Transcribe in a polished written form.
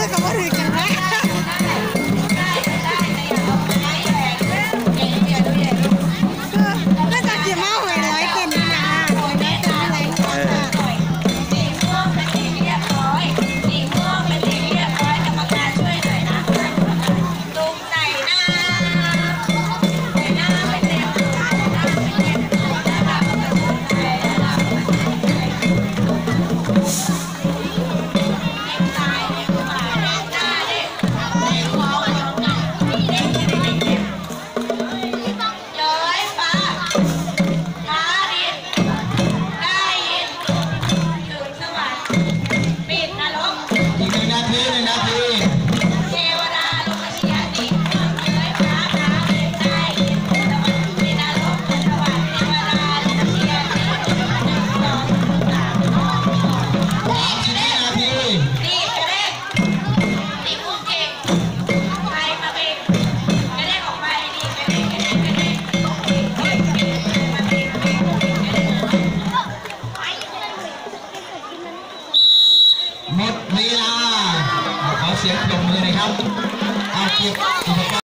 กับว่าถือจังนะน่าจะเกี่ยวมากเลยร้อยเต็มนะอะไรหมดเวลาขอเสียงปรบมือหน่อยครับเก็บอุปกรณ์